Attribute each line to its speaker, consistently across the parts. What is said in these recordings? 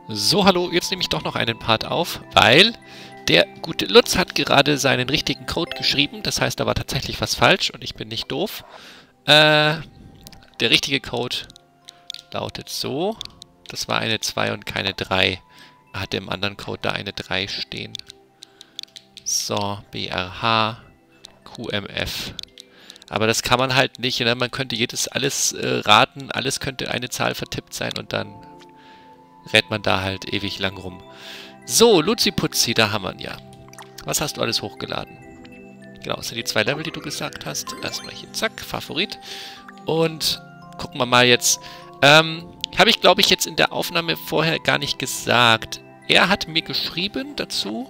Speaker 1: So, hallo, jetzt nehme ich doch noch einen Part auf, weil der gute Lutz hat gerade seinen richtigen Code geschrieben. Das heißt, da war tatsächlich was falsch und ich bin nicht doof. Der richtige Code lautet so. Das war eine 2 und keine 3. Er hatte im anderen Code da eine 3 stehen. So, BRH, QMF. Aber das kann man halt nicht. Ne? Man könnte alles raten, alles könnte eine Zahl vertippt sein und dann rät man da halt ewig lang rum. So, Luzi-Putzi, da haben wir ihn ja. Was hast du alles hochgeladen? Genau, das sind die 2 Level, die du gesagt hast. Erstmal hier, zack, Favorit. Und gucken wir mal jetzt. Habe ich, glaube ich, jetzt in der Aufnahme vorher gar nicht gesagt. Er hat mir geschrieben dazu.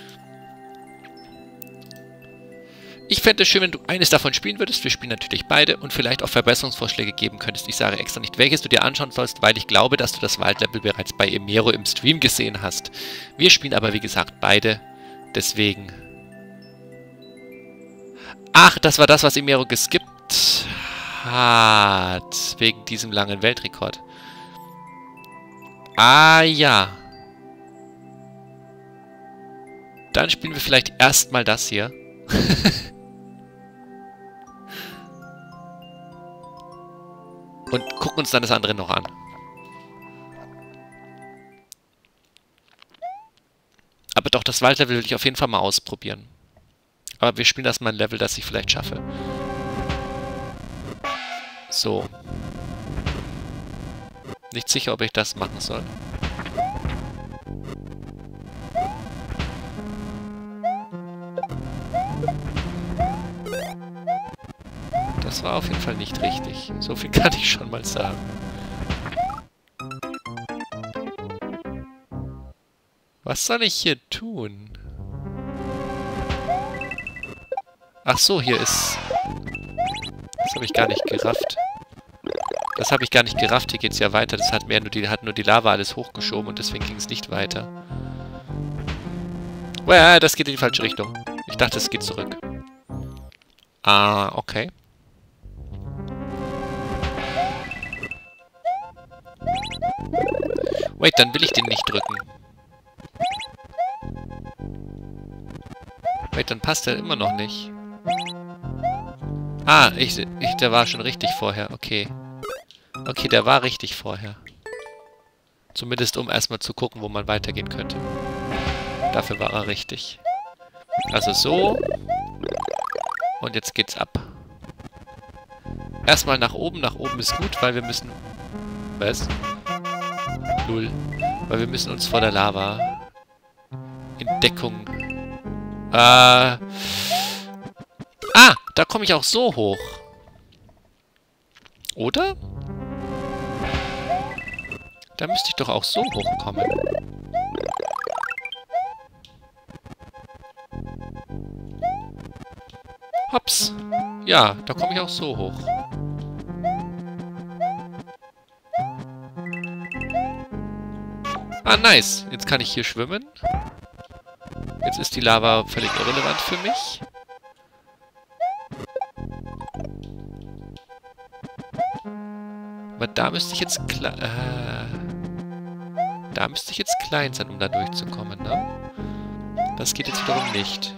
Speaker 1: Ich fände es schön, wenn du eines davon spielen würdest. Wir spielen natürlich beide und vielleicht auch Verbesserungsvorschläge geben könntest. Ich sage extra nicht, welches du dir anschauen sollst, weil ich glaube, dass du das Waldlevel bereits bei Emero im Stream gesehen hast. Wir spielen aber, wie gesagt, beide. Deswegen... Ach, das war das, was Emero geskippt hat. Wegen diesem langen Weltrekord. Ah, ja. Dann spielen wir vielleicht erstmal das hier. Und gucken uns dann das andere noch an. Aber doch, das Waldlevel will ich auf jeden Fall mal ausprobieren. Aber wir spielen erstmal ein Level, das ich vielleicht schaffe. So. Nicht sicher, ob ich das machen soll. Das war auf jeden Fall nicht richtig. So viel kann ich schon mal sagen. Was soll ich hier tun? Ach so, hier ist... Das habe ich gar nicht gerafft. Das habe ich gar nicht gerafft. Hier geht es ja weiter. Das hat nur die Lava alles hochgeschoben und deswegen ging es nicht weiter. Well, das geht in die falsche Richtung. Ich dachte, es geht zurück. Ah, okay. Wait, dann will ich den nicht drücken. Wait, dann passt er immer noch nicht. Ah, der war schon richtig vorher. Okay. Okay, der war richtig vorher. Zumindest um erstmal zu gucken, wo man weitergehen könnte. Dafür war er richtig. Also so. Und jetzt geht's ab. Erstmal nach oben. Nach oben ist gut, weil wir müssen... Was? Null. Weil wir müssen uns vor der Lava in Deckung... Ah, da komme ich auch so hoch. Oder? Da müsste ich doch auch so hochkommen. Hops. Ja, da komme ich auch so hoch. Ah, nice. Jetzt kann ich hier schwimmen. Jetzt ist die Lava völlig irrelevant für mich. Aber da müsste ich jetzt da müsste ich jetzt klein sein, um da durchzukommen, ne? Das geht jetzt wiederum nicht.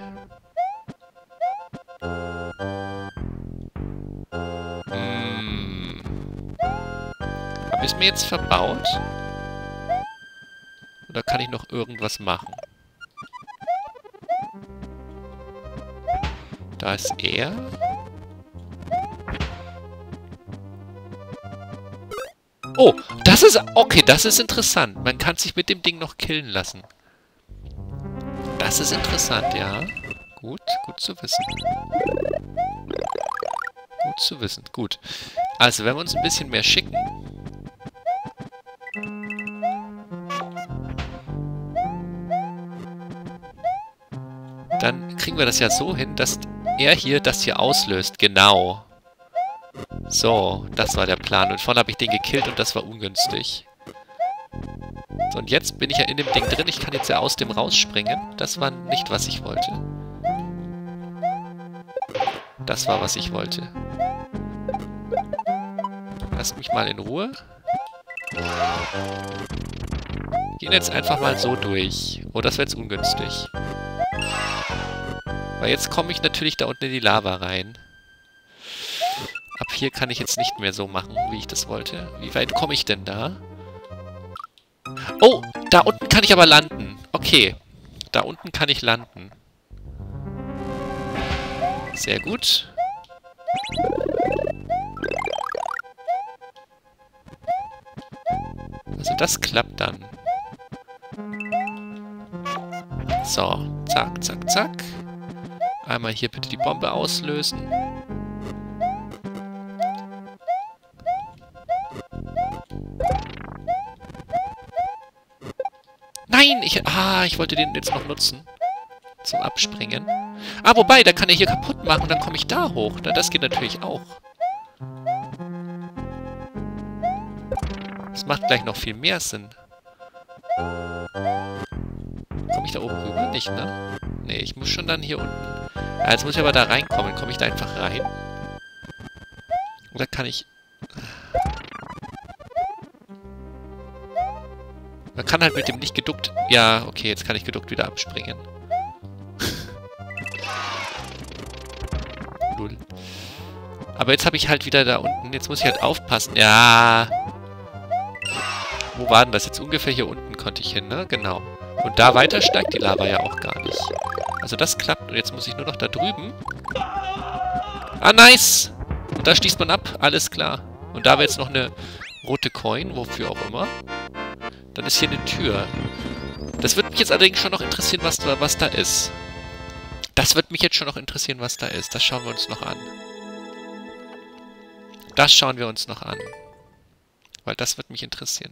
Speaker 1: Habe ich es mir jetzt verbaut? Oder kann ich noch irgendwas machen? Da ist er. Oh, das ist... Okay, das ist interessant. Man kann sich mit dem Ding noch killen lassen. Das ist interessant, ja. Gut, gut zu wissen. Gut zu wissen, gut. Also, wenn wir uns ein bisschen mehr schicken... Dann kriegen wir das ja so hin, dass er hier das hier auslöst. Genau. So, das war der Plan. Und vorne habe ich den gekillt und das war ungünstig. So, und jetzt bin ich ja in dem Ding drin. Ich kann jetzt ja aus dem rausspringen. Das war nicht, was ich wollte. Das war, was ich wollte. Lasst mich mal in Ruhe. gehen jetzt einfach mal so durch. Oh, das wäre jetzt ungünstig. Weil jetzt komme ich natürlich da unten in die Lava rein. Ab hier kann ich jetzt nicht mehr so machen, wie ich das wollte. Wie weit komme ich denn da? Oh, da unten kann ich aber landen. Okay, da unten kann ich landen. Sehr gut. Also das klappt dann. So, zack, zack, zack. Einmal hier bitte die Bombe auslösen. Nein, ich wollte den jetzt noch nutzen. Zum Abspringen. Ah, wobei, da kann er hier kaputt machen und dann komme ich da hoch. Na, das geht natürlich auch. Das macht gleich noch viel mehr Sinn. Komme ich da oben rüber? Nicht, ne? Nee, ich muss schon dann hier unten... Ja, jetzt muss ich aber da reinkommen. Komme ich da einfach rein? Oder kann ich... Man kann halt mit dem nicht geduckt... Ja, okay, jetzt kann ich geduckt wieder abspringen. Null. Aber jetzt habe ich halt wieder da unten... Jetzt muss ich halt aufpassen. Ja... Wo war denn das? Jetzt ungefähr hier unten konnte ich hin, ne? Genau. Und da weiter steigt die Lava ja auch gar nicht. Also das klappt. Und jetzt muss ich nur noch da drüben. Ah, nice! Und da schließt man ab. Alles klar. Und da wäre jetzt noch eine rote Coin. Wofür auch immer. Dann ist hier eine Tür. Das wird mich jetzt allerdings schon noch interessieren, was da ist. Das wird mich jetzt schon noch interessieren, was da ist. Das schauen wir uns noch an. Das schauen wir uns noch an. Weil das wird mich interessieren.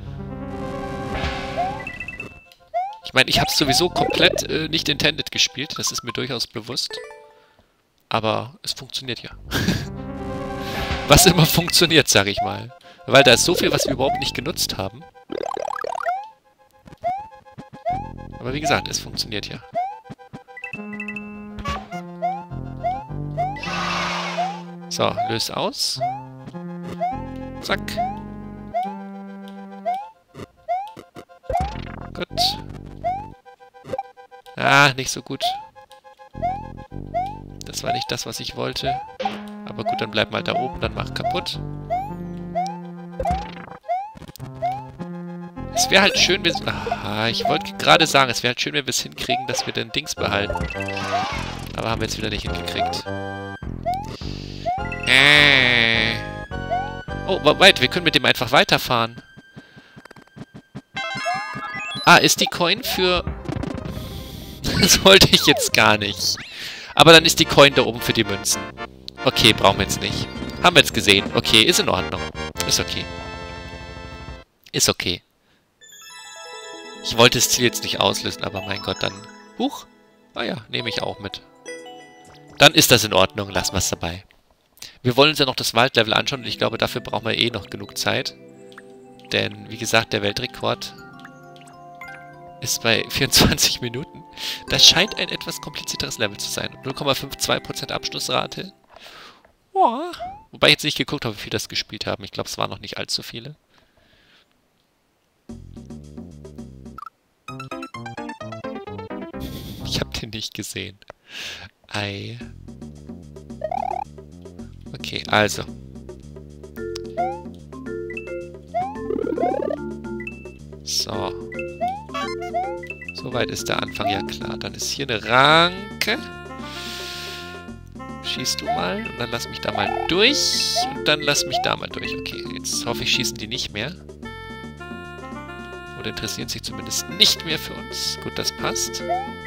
Speaker 1: Ich meine, ich habe es sowieso komplett nicht intended gespielt. Das ist mir durchaus bewusst. Aber es funktioniert ja. Was immer funktioniert, sage ich mal. Weil da ist so viel, was wir überhaupt nicht genutzt haben. Aber wie gesagt, es funktioniert ja. So, löse aus. Zack. Gut. Ah, nicht so gut. Das war nicht das, was ich wollte. Aber gut, dann bleib mal da oben, dann mach kaputt. Es wäre halt schön, wenn... Ah, ich wollte gerade sagen, es wäre halt schön, wenn wir es hinkriegen, dass wir den Dings behalten. Aber haben wir jetzt wieder nicht hingekriegt. Oh, wait, wir können mit dem einfach weiterfahren. Ah, ist die Coin für... Das wollte ich jetzt gar nicht. Aber dann ist die Coin da oben für die Münzen. Okay, brauchen wir jetzt nicht. Haben wir jetzt gesehen. Okay, ist in Ordnung. Ist okay. Ist okay. Ich wollte das Ziel jetzt nicht auslösen, aber mein Gott, dann... Huch. Ah ja, nehme ich auch mit. Dann ist das in Ordnung. Lassen wir es dabei. Wir wollen uns ja noch das Waldlevel anschauen und ich glaube, dafür brauchen wir eh noch genug Zeit. Denn, wie gesagt, der Weltrekord ist bei 24 Minuten. Das scheint ein etwas komplizierteres Level zu sein. 0,52% Abschlussrate. Boah. Wobei ich jetzt nicht geguckt habe, wie viele das gespielt haben. Ich glaube, es waren noch nicht allzu viele. Ich habe den nicht gesehen. Ei. Okay, also. So. Soweit ist der Anfang ja klar. Dann ist hier eine Ranke. Schießt du mal. Und dann lass mich da mal durch. Und dann lass mich da mal durch. Okay, jetzt hoffe ich, schießen die nicht mehr. Oder interessieren sich zumindest nicht mehr für uns. Gut, das passt.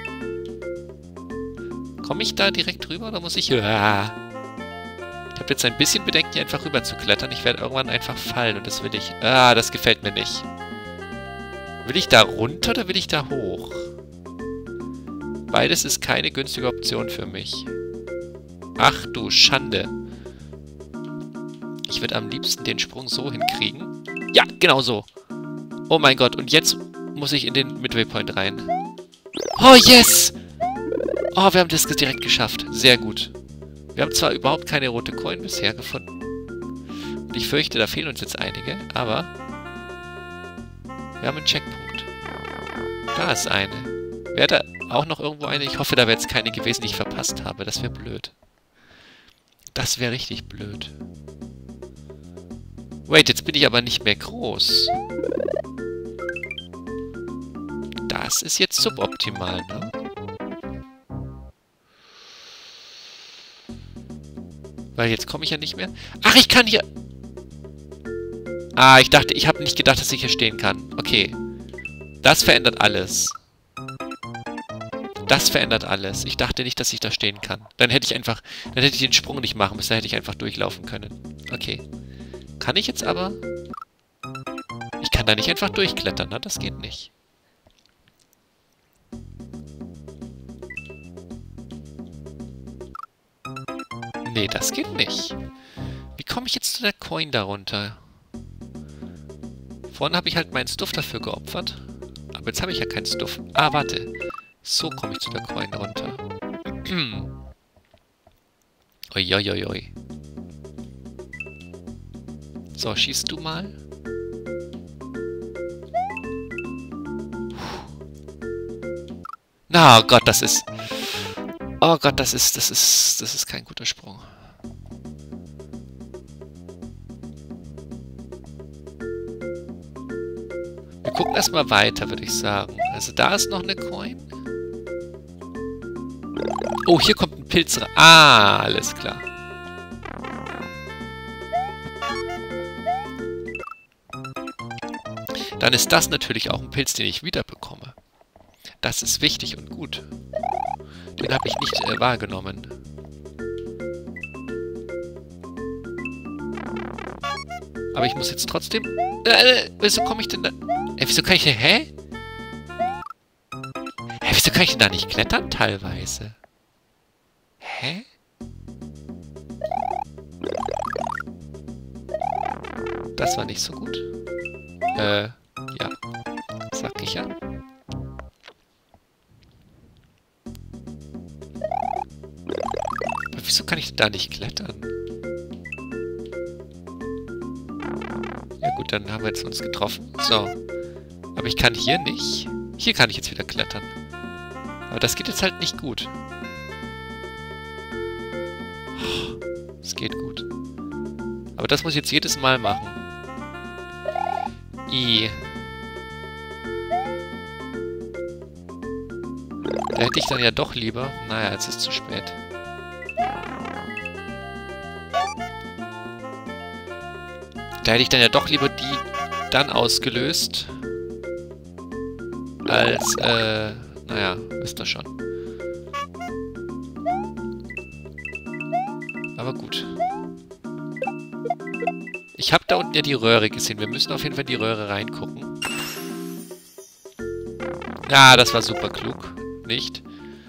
Speaker 1: Komme ich da direkt rüber oder muss ich... Ja. Ich habe jetzt ein bisschen Bedenken, hier einfach rüber zu klettern. Ich werde irgendwann einfach fallen und das will ich... Ah, das gefällt mir nicht. Will ich da runter oder will ich da hoch? Beides ist keine günstige Option für mich. Ach du Schande. Ich würde am liebsten den Sprung so hinkriegen. Ja, genau so. Oh mein Gott, und jetzt muss ich in den Midway Point rein. Oh, yes! Oh, wir haben das direkt geschafft. Sehr gut. Wir haben zwar überhaupt keine rote Coin bisher gefunden. Und ich fürchte, da fehlen uns jetzt einige, aber wir haben einen Checkpunkt. Da ist eine. Wäre da auch noch irgendwo eine? Ich hoffe, da wäre jetzt keine gewesen, die ich verpasst habe. Das wäre blöd. Das wäre richtig blöd. Wait, jetzt bin ich aber nicht mehr groß. Das ist jetzt suboptimal, ne? Weil jetzt komme ich ja nicht mehr. Ach, ich kann hier... Ah, ich habe nicht gedacht, dass ich hier stehen kann. Okay. Das verändert alles. Das verändert alles. Ich dachte nicht, dass ich da stehen kann. Dann hätte ich den Sprung nicht machen müssen. Dann hätte ich einfach durchlaufen können. Okay. Kann ich jetzt aber... Ich kann da nicht einfach durchklettern, ne? Das geht nicht. Nee, das geht nicht. Wie komme ich jetzt zu der Coin darunter? Vorhin habe ich halt meinen Stuff dafür geopfert. Aber jetzt habe ich ja keinen Stuff. Ah, warte. So komme ich zu der Coin runter. Uiuiui. So, schießt du mal. Na, oh Gott, das ist... Oh Gott, das ist kein guter Sprung. Wir gucken erstmal weiter, würde ich sagen. Also da ist noch eine Coin. Oh, hier kommt ein Pilz rein. Ah, alles klar. Dann ist das natürlich auch ein Pilz, den ich wieder bekomme. Das ist wichtig und gut. Den habe ich nicht wahrgenommen. Aber ich muss jetzt trotzdem... wieso komme ich denn da... wieso kann ich denn... Hä? Wieso kann ich denn da nicht klettern teilweise? Hä? Das war nicht so gut. Ja. Sag ich ja. Aber wieso kann ich da nicht klettern? Ja gut, dann haben wir jetzt uns getroffen. So. Aber ich kann hier nicht. Hier kann ich jetzt wieder klettern. Aber das geht jetzt halt nicht gut. Es geht gut. Aber das muss ich jetzt jedes Mal machen. Da hätte ich dann ja doch lieber... Naja, jetzt ist es zu spät. Da hätte ich dann ja doch lieber die dann ausgelöst. Als, naja, wisst ihr schon. Aber gut. Ich habe da unten ja die Röhre gesehen. Wir müssen auf jeden Fall in die Röhre reingucken. Ja, das war super klug. Nicht?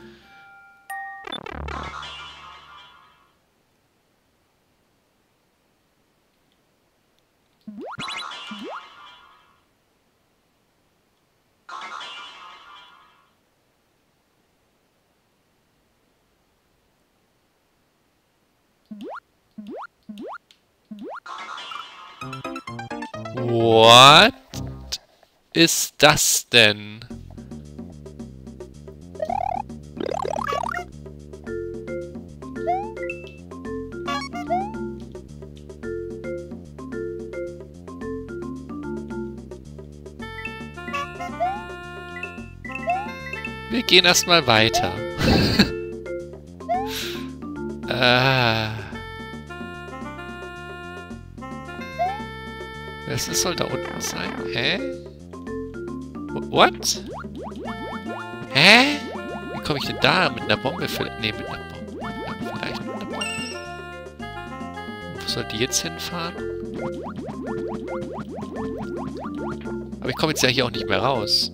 Speaker 1: What ist das denn? Wir gehen erstmal weiter. Das soll da unten sein. Hä? What? Hä? Wie komme ich denn da? Mit einer Bombe vielleicht? Ne, mit einer Bombe. Ja, vielleicht mit einer Bombe. Wo soll die jetzt hinfahren? Aber ich komme jetzt ja hier auch nicht mehr raus.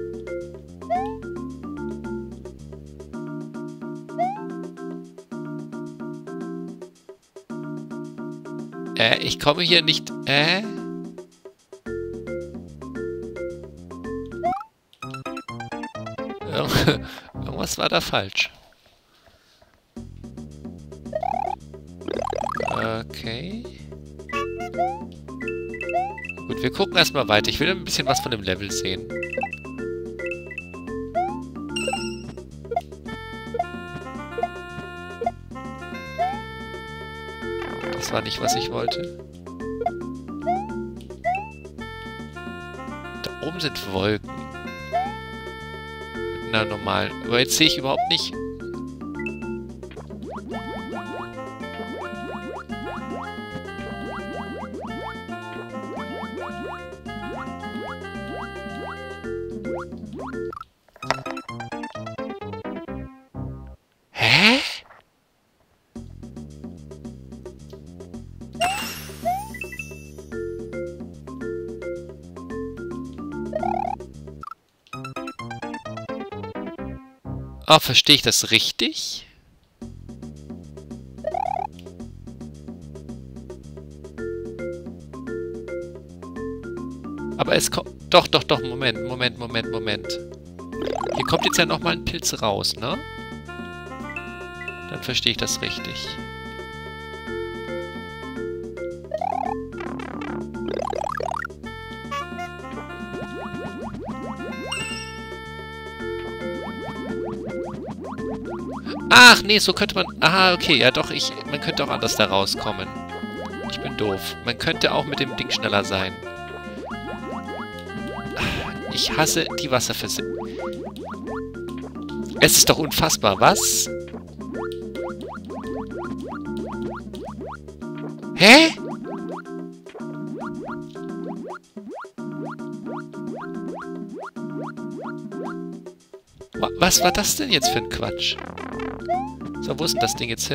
Speaker 1: Ich komme hier nicht... Irgendwas war da falsch. Okay. Gut, wir gucken erstmal weiter. Ich will ein bisschen was von dem Level sehen. das war nicht, was ich wollte. Da oben sind Wolken. Mit einer normalen... Aber jetzt sehe ich überhaupt nicht... Hä? Oh, verstehe ich das richtig? Aber es kommt... Doch, Moment. Hier kommt jetzt ja nochmal ein Pilz raus, ne? Dann verstehe ich das richtig. Ach, nee, so könnte man... Aha, okay, ja doch, man könnte auch anders da rauskommen. Ich bin doof. Man könnte auch mit dem Ding schneller sein. Ich hasse die Wasserphysik. Es ist doch unfassbar, was? Hä? Was war das denn jetzt für ein Quatsch? So, wo ist denn das Ding jetzt hin?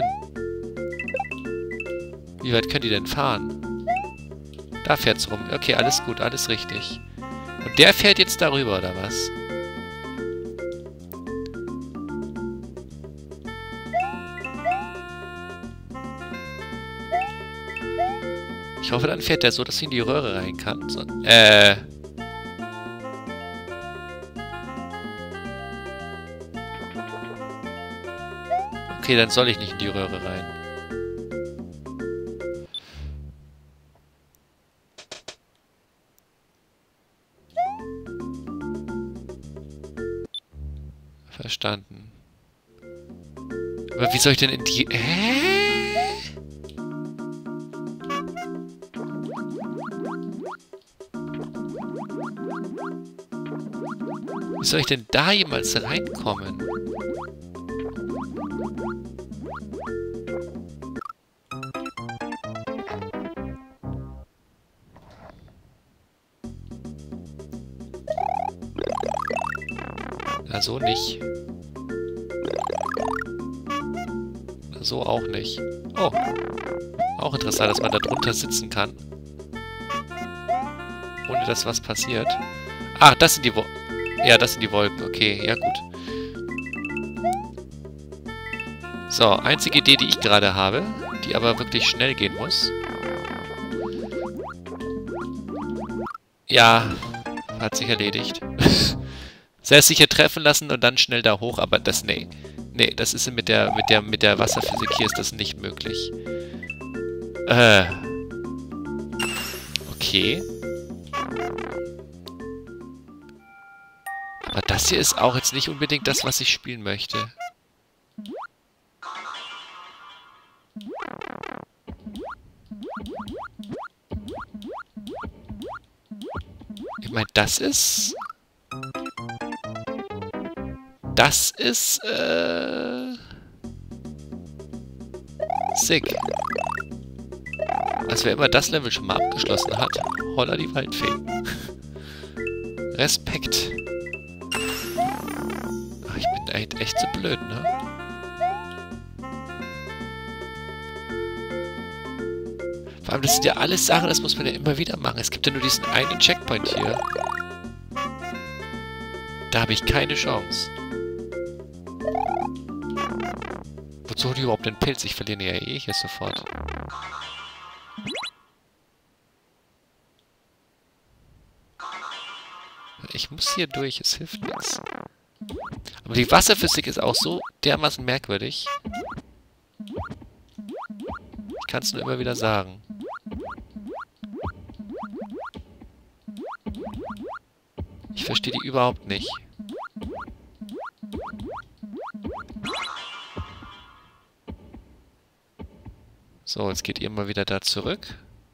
Speaker 1: Wie weit können die denn fahren? Da fährt's rum. Okay, alles gut, alles richtig. Und der fährt jetzt darüber, oder was? Ich hoffe, dann fährt der so, dass sie in die Röhre rein kann. So, Okay, dann soll ich nicht in die Röhre rein. Verstanden. Aber wie soll ich denn in die... Hä? Wie soll ich denn da jemals reinkommen? Na, so nicht. Na, so auch nicht. Oh. Auch interessant, dass man da drunter sitzen kann. Ohne dass was passiert. Ah, das sind die Wolken. Ja, das sind die Wolken. Okay, ja gut. So, einzige Idee, die ich gerade habe, die aber wirklich schnell gehen muss. Ja, hat sich erledigt. Sehr sicher treffen lassen und dann schnell da hoch, aber das, nee. Nee, das ist mit der Wasserphysik hier ist das nicht möglich. Okay. Aber das hier ist auch jetzt nicht unbedingt das, was ich spielen möchte. Ich meine, das ist... Das ist, sick. Als wer immer das Level schon mal abgeschlossen hat. Holla die Waldfee. Respekt. Ach, ich bin echt so blöd, ne? Vor allem, das sind ja alles Sachen, das muss man ja immer wieder machen. Es gibt ja nur diesen einen Checkpoint hier. Da habe ich keine Chance. Wozu hol ich überhaupt den Pilz? Ich verliere ja eh hier sofort. Ich muss hier durch, es hilft nichts. Aber die Wasserphysik ist auch so dermaßen merkwürdig. Ich kann es nur immer wieder sagen. Ich verstehe die überhaupt nicht. So, jetzt geht ihr mal wieder da zurück.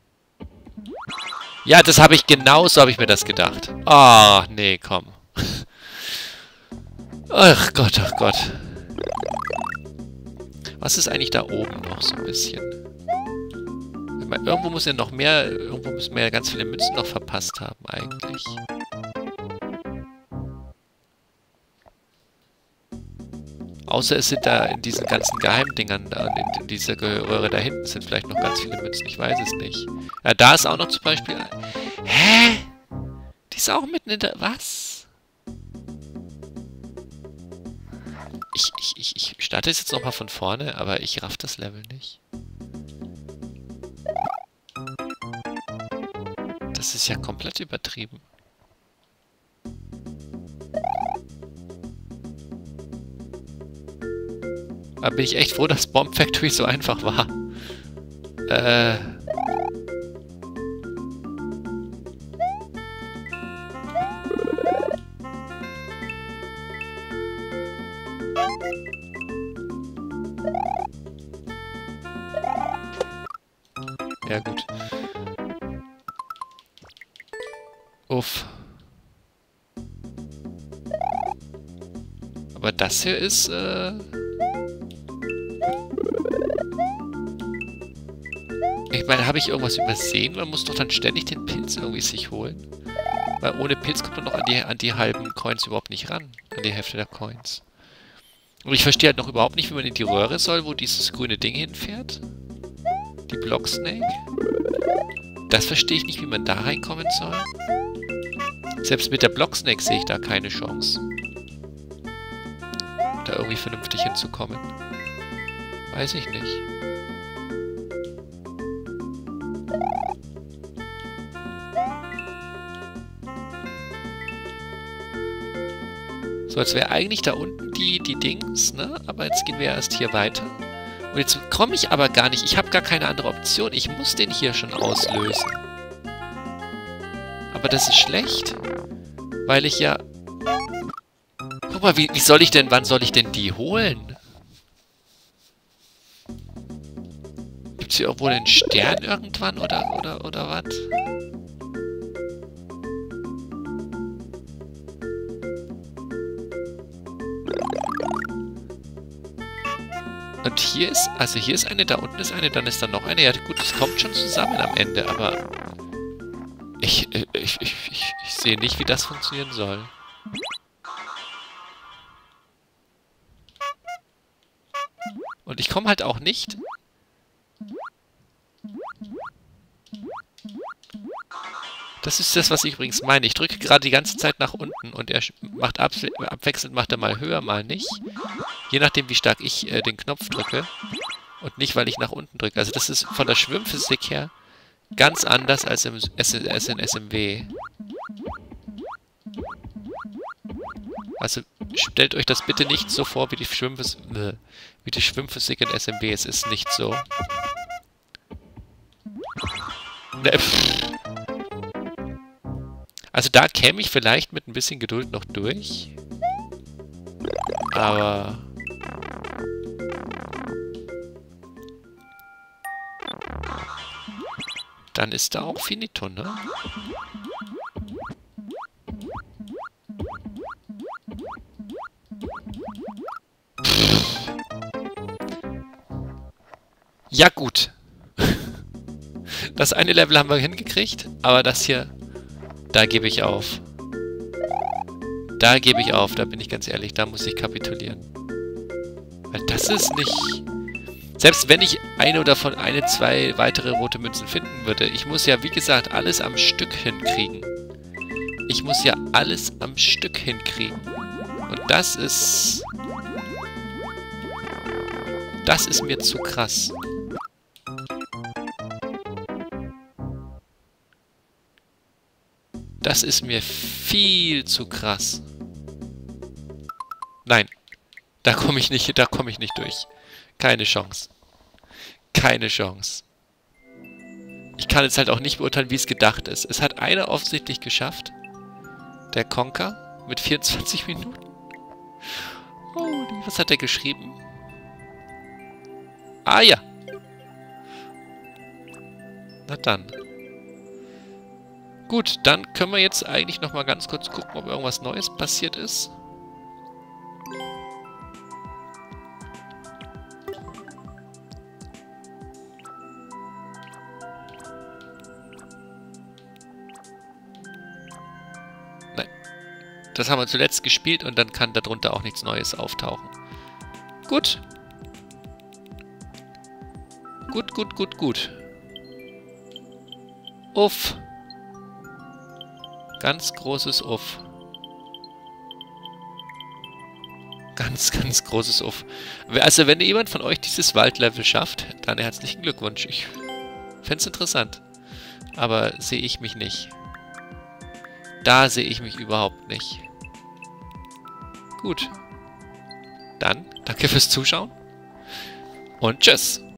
Speaker 1: Ja, das habe ich genauso, habe ich mir das gedacht. Ah, nee, komm. Ach Gott, ach Gott. Was ist eigentlich da oben noch so ein bisschen? Irgendwo muss ja noch mehr, irgendwo müssen wir ja ganz viele Münzen noch verpasst haben eigentlich. Außer es sind da in diesen ganzen Geheimdingern, da, in dieser Röhre da hinten sind vielleicht noch ganz viele Münzen, ich weiß es nicht. Ja, da ist auch noch zum Beispiel... Hä? Die ist auch mitten in der... Was? Ich starte es jetzt nochmal von vorne, aber ich raff das Level nicht. Das ist ja komplett übertrieben. Da bin ich echt froh, dass Bomb Factory so einfach war. Ja, gut. Uff. Aber das hier ist, ich meine, habe ich irgendwas übersehen? Man muss doch dann ständig den Pilz irgendwie sich holen. Weil ohne Pilz kommt man noch an die halben Coins überhaupt nicht ran. An die Hälfte der Coins. Und ich verstehe halt noch überhaupt nicht, wie man in die Röhre soll, wo dieses grüne Ding hinfährt. Die Block Snake. Das verstehe ich nicht, wie man da reinkommen soll. Selbst mit der Block Snake sehe ich da keine Chance. Da irgendwie vernünftig hinzukommen. Weiß ich nicht. So, jetzt wäre eigentlich da unten die Dings, ne? Aber jetzt gehen wir erst hier weiter. Und jetzt komme ich aber gar nicht. Ich habe gar keine andere Option. Ich muss den hier schon auslösen. Aber das ist schlecht. Weil ich ja... Guck mal, wie soll ich denn... Wann soll ich denn die holen? Gibt es hier irgendwo einen Stern irgendwann? Oder was? Und hier ist, also hier ist eine, da unten ist eine, dann ist da noch eine. Ja gut, das kommt schon zusammen am Ende, aber ich sehe nicht, wie das funktionieren soll. Und ich komme halt auch nicht. Das ist das, was ich übrigens meine. Ich drücke gerade die ganze Zeit nach unten und er macht abwechselnd macht er mal höher, mal nicht. Je nachdem, wie stark ich den Knopf drücke. Und nicht, weil ich nach unten drücke. Also das ist von der Schwimmphysik her ganz anders als in SMW. Also stellt euch das bitte nicht so vor, wie die Schwimmphysik in SMW. Es ist nicht so. Also da käme ich vielleicht mit ein bisschen Geduld noch durch. Aber... dann ist da auch finito, ne? Ja gut. Das eine Level haben wir hingekriegt, aber das hier, da gebe ich auf. Da gebe ich auf, da bin ich ganz ehrlich, da muss ich kapitulieren. Weil das ist nicht... Selbst wenn ich eine, zwei weitere rote Münzen finden würde, ich muss ja, wie gesagt, alles am Stück hinkriegen. Ich muss ja alles am Stück hinkriegen. Und das ist... das ist mir zu krass. Das ist mir viel zu krass. Nein. Da komme ich nicht durch. Keine Chance. Keine Chance. Ich kann jetzt halt auch nicht beurteilen, wie es gedacht ist. Es hat einer offensichtlich geschafft. Der Conker mit 24 Minuten. Oh, was hat er geschrieben? Ah ja. Na dann. Gut, dann können wir jetzt eigentlich nochmal ganz kurz gucken, ob irgendwas Neues passiert ist. Nein. Das haben wir zuletzt gespielt und dann kann darunter auch nichts Neues auftauchen. Gut. Gut, gut, gut, gut. Uff. Ganz großes Uff. Ganz, ganz großes Uff. Also wenn jemand von euch dieses Waldlevel schafft, dann herzlichen Glückwunsch. Ich fände es interessant. Aber sehe ich mich nicht. Da sehe ich mich überhaupt nicht. Gut. Dann danke fürs Zuschauen und tschüss.